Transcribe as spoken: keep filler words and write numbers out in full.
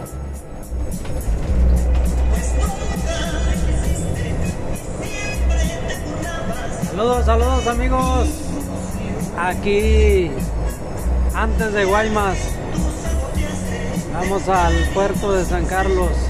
Saludos, saludos amigos. Aquí antes de Guaymas. Vamos al puerto de San Carlos.